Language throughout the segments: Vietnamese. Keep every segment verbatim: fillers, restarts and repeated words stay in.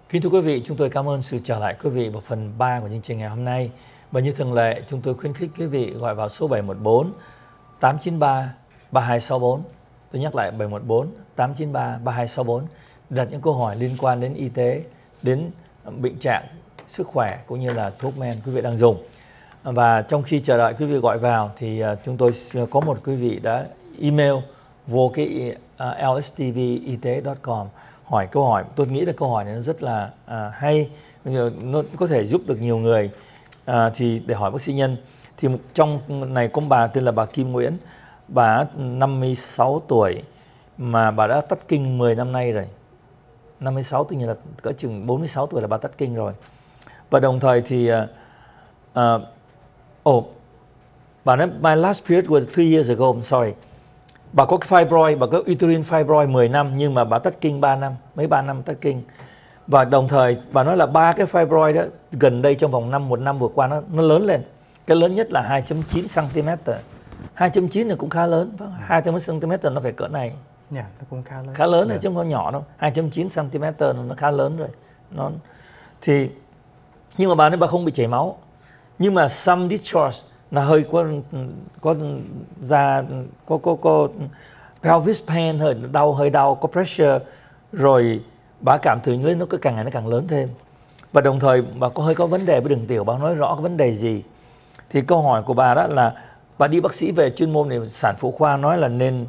Kính thưa quý vị, chúng tôi cảm ơn sự trở lại quý vị vào phần ba của chương trình ngày hôm nay. Và như thường lệ, chúng tôi khuyến khích quý vị gọi vào số bảy một bốn tám chín ba ba hai sáu bốn. Tôi nhắc lại bảy một bốn tám chín ba ba hai sáu bốn đặt những câu hỏi liên quan đến y tế, đến bệnh trạng, sức khỏe cũng như là thuốc men quý vị đang dùng. Và trong khi chờ đợi quý vị gọi vào thì chúng tôi có một quý vị đã email vô cái l s t v y t e chấm com hỏi câu hỏi. Tôi nghĩ là câu hỏi này nó rất là à, hay, nó có thể giúp được nhiều người. À, thì để hỏi bác sĩ Nhân, thì trong này có bà tên là bà Kim Nguyễn, bà năm mươi sáu tuổi mà bà đã tắt kinh mười năm nay rồi. năm mươi sáu tự nhiên là cỡ chừng bốn mươi sáu tuổi là bà tắt kinh rồi. Và đồng thời thì uh, oh, bà nói my last period was three years ago, I'm sorry. Bà có fibroid, bà có uterine fibroid mười năm nhưng mà bà tắt kinh ba năm, mấy ba năm tắt kinh. Và đồng thời bà nói là ba cái fibroid đó gần đây trong vòng năm một năm vừa qua nó nó lớn lên. Cái lớn nhất là hai phẩy chín xăng-ti-mét. hai phẩy chín này cũng khá lớn, hai phẩy chín xăng-ti-mét nó phải cỡ này. Dạ, yeah, nó cũng khá lớn. Khá lớn này chứ không có nhỏ đâu. hai phẩy chín xăng-ti-mét nó khá lớn rồi. Nó thì nhưng mà bà nói bà không bị chảy máu. Nhưng mà some discharge là hơi có có da có có có pelvis pain, hơi đau hơi đau, có pressure, rồi bà cảm thấy lên nó cứ càng ngày nó càng lớn thêm. Và đồng thời bà có hơi có vấn đề với đường tiểu, bà nói rõ cái vấn đề gì. Thì câu hỏi của bà đó là bà đi bác sĩ về chuyên môn này, sản phụ khoa nói là nên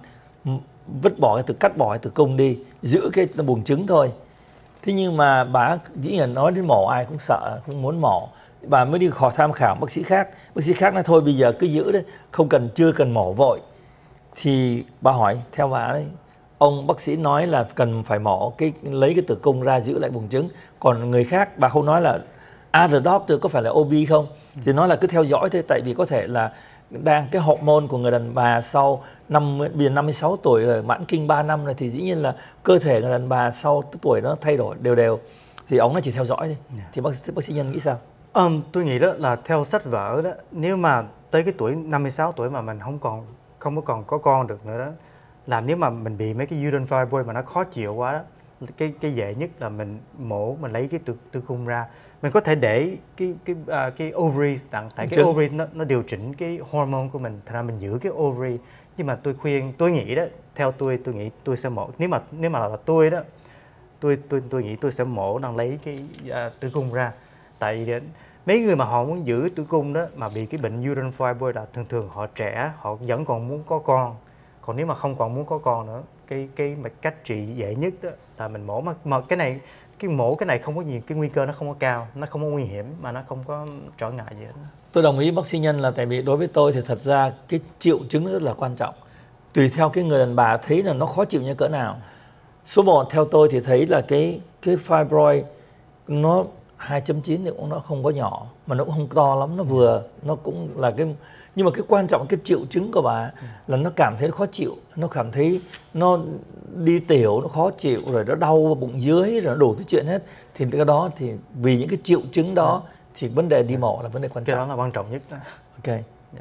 vứt bỏ cái từ cắt bỏ cái tử cung đi, giữ cái buồng trứng thôi. Thế nhưng mà bà dĩ nhiên nói đến mổ ai cũng sợ, không muốn mổ. Bà mới đi khỏi tham khảo bác sĩ khác. Bác sĩ khác nói thôi bây giờ cứ giữ đấy, không cần chưa cần mổ vội. Thì bà hỏi theo bà đấy, ông bác sĩ nói là cần phải mổ cái lấy cái tử cung ra giữ lại buồng trứng. Còn người khác bà không nói là other doctor có phải là o bê không? Thì nói là cứ theo dõi thôi, tại vì có thể là đang cái hormone của người đàn bà sau năm bây năm mươi sáu tuổi rồi, mãn kinh ba năm rồi, thì dĩ nhiên là cơ thể người đàn bà sau tuổi nó thay đổi đều đều. Thì ông nó chỉ theo dõi thôi. Yeah. Thì bác, bác sĩ Nhân nghĩ sao? Um, tôi nghĩ đó là theo sách vở đó, nếu mà tới cái tuổi năm mươi sáu tuổi mà mình không còn không có còn có con được nữa đó, là nếu mà mình bị mấy cái uterine fibroid mà nó khó chịu quá đó, cái cái dễ nhất là mình mổ, mình lấy cái tử, tử cung ra. Mình có thể để cái cái uh, cái ovary, tại cái Chứ. ovary nó nó điều chỉnh cái hormone của mình, thành ra mình giữ cái ovary. Nhưng mà tôi khuyên, tôi nghĩ đó, theo tôi tôi nghĩ tôi sẽ mổ. Nếu mà nếu mà là tôi đó, tôi tôi tôi nghĩ tôi sẽ mổ, đang lấy cái uh, tử cung ra. Tại vì mấy người mà họ muốn giữ tử cung đó mà bị cái bệnh uterine fibroid là thường thường họ trẻ, họ vẫn còn muốn có con. Còn nếu mà không còn muốn có con nữa, cái cái cách trị dễ nhất đó là mình mổ. Mà, mà cái này cái mổ cái này không có gì, cái nguy cơ nó không có cao, nó không có nguy hiểm, mà nó không có trở ngại gì hết. Tôi đồng ý bác sĩ Nhân là tại vì đối với tôi thì thật ra cái triệu chứng rất là quan trọng. Tùy theo cái người đàn bà thấy là nó khó chịu như cỡ nào. Số một theo tôi thì thấy là cái cái fibroid nó hai phẩy chín thì cũng nó không có nhỏ mà nó cũng không to lắm, nó vừa, nó cũng là cái, nhưng mà cái quan trọng cái triệu chứng của bà là nó cảm thấy khó chịu, nó cảm thấy nó đi tiểu, nó khó chịu, rồi nó đau bụng dưới, rồi nó đủ thứ chuyện hết. Thì cái đó thì vì những cái triệu chứng đó thì vấn đề đi mổ là vấn đề quan trọng. Cái đó là quan trọng nhất đó. Ok. Dạ,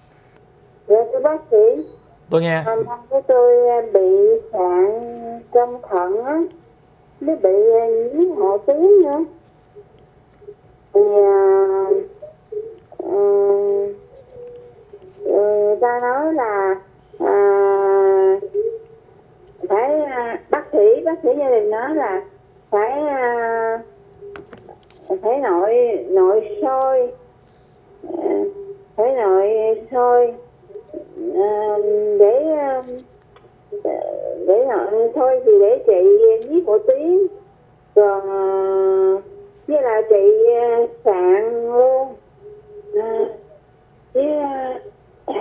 thưa bác sĩ. Tôi nghe. Hôm nay của tôi bị sạn trong thận á, nó bị nhiễm hệ tuyến nữa. Thì uh, uh, người ta nói là uh, phải uh, bác sĩ bác sĩ gia đình nói là phải uh, phải nội nội soi, uh, phải nội soi uh, để uh, để nội thôi thì để trị nhiễm hệ tuyến, còn uh, với là chị uh, sạn luôn, uh, với uh,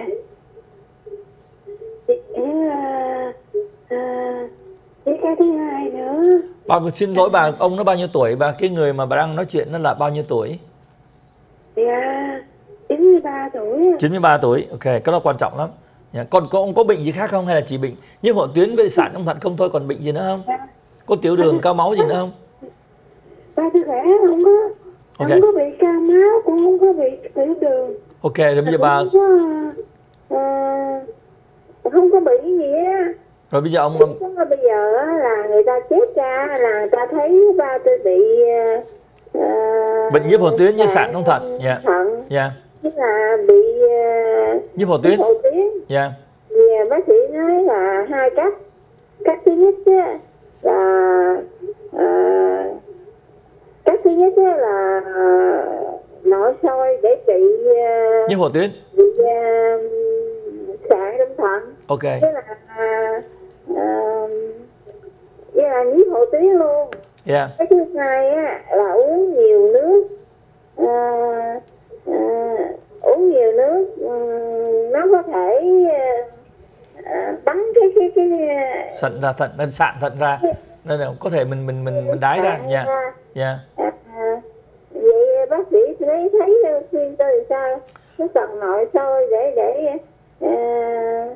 với, uh, uh, với cái thứ hai nữa. Bà xin lỗi bà, ông nó bao nhiêu tuổi bà? Cái người mà bà đang nói chuyện nó là bao nhiêu tuổi? Dạ, chín mươi ba tuổi. chín mươi ba tuổi, ok, cái đó quan trọng lắm. Còn có ông có bệnh gì khác không hay là chỉ bệnh nhiễm hệ tuyến với sạn trong thận không thôi, còn bệnh gì nữa không? Dạ. Có tiểu đường, cao máu gì nữa không? Ba tôi khỏe, không có, okay. Không có bị cao máu, cũng không có bị tiểu đường. Ok, rồi bây giờ bà không có, uh, không có bị gì á. Rồi bây giờ ông Chứ bây giờ á, là người ta chết ra là người ta thấy ba tôi bị uh, bệnh nhiễm hồ tuyến với sạn không thận. Dạ. Thận. Dạ. Tức là bị uh, Nhiễm hồ tuyến. hồ tuyến. Dạ. Thì bác sĩ nói là hai cách. Cách thứ nhất á, là uh, cách thứ nhất á, là nội soi để trị uh, Nhiễm hồ tuyến. bị uh, sạn trong thận. Ok. Tức là uh, uh, với là nhiễm hồ tuyến luôn. Dạ. Cái thứ hai á, là uống nhiều nước. Uh, uh, uống nhiều nước um, nó có thể uh, bắn cái cái cái Sạn ra thận, nên sạn thận ra, nên là có thể mình mình mình mình đái ra. Dạ. Dạ. À, vậy bác sĩ thấy thấy khuyên tôi làm sao? Nó cần nội soi để để uh,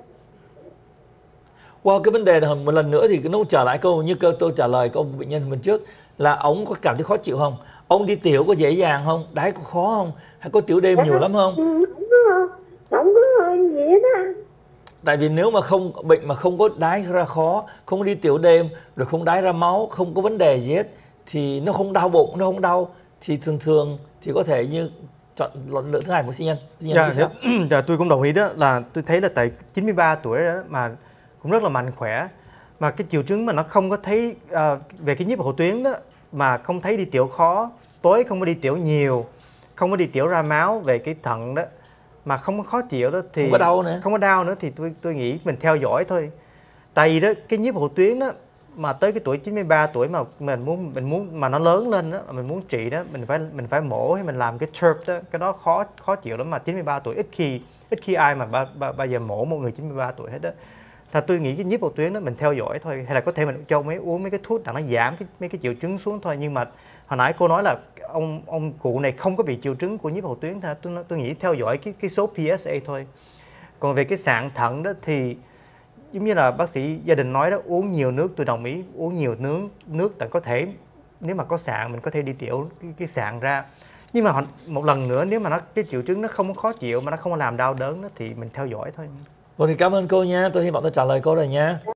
Qua cái vấn đề này một lần nữa thì nó trở lại câu như câu tôi trả lời câu bệnh nhân mình trước là ông có cảm thấy khó chịu không? Ông đi tiểu có dễ dàng không? Đái có khó không? Hay có tiểu đêm nhiều lắm không? Không có, không có gì hết á. Tại vì nếu mà không bệnh mà không có đái ra khó, không đi tiểu đêm, rồi không đái ra máu, không có vấn đề gì hết thì nó không đau bụng, nó không đau thì thường thường thì có thể như chọn luận lựa thứ hai của sinh nhân. Sinh nhân Dạ, dạ, dạ, tôi cũng đồng ý đó, là tôi thấy là tại chín mươi ba tuổi đó mà cũng rất là mạnh khỏe, mà cái triệu chứng mà nó không có thấy uh, về cái nhiễm hồ tuyến đó, mà không thấy đi tiểu khó, tối không có đi tiểu nhiều, không có đi tiểu ra máu về cái thận đó, mà không có khó chịu đó thì không có đau nữa, không có đau nữa thì tôi tôi nghĩ mình theo dõi thôi. Tại vì đó cái nhiễm hồ tuyến đó mà tới cái tuổi chín mươi ba tuổi mà mình muốn mình muốn mà nó lớn lên đó, mình muốn trị đó, mình phải mình phải mổ hay mình làm cái T U R P đó, cái đó khó khó chịu lắm, mà chín mươi ba tuổi ít khi ít khi ai mà ba, ba, bây giờ mổ một người chín mươi ba tuổi hết đó. Thật tôi nghĩ cái nhiễm hồ tuyến đó mình theo dõi thôi, hay là có thể mình cho mấy uống mấy cái thuốc để nó giảm cái, mấy cái triệu chứng xuống thôi. Nhưng mà hồi nãy cô nói là ông ông cụ này không có bị triệu chứng của nhiễm hồ tuyến, thôi tôi tôi nghĩ theo dõi cái cái số P S A thôi. Còn về cái sạn thận đó thì giống như là bác sĩ gia đình nói đó, uống nhiều nước, tôi đồng ý uống nhiều nước nước tại có thể nếu mà có sạn mình có thể đi tiểu cái, cái sạn ra. Nhưng mà một lần nữa nếu mà nó cái triệu chứng nó không có khó chịu mà nó không có làm đau đớn đó, thì mình theo dõi thôi. Vâng thì cảm ơn cô nha, tôi hy vọng tôi trả lời cô rồi nha.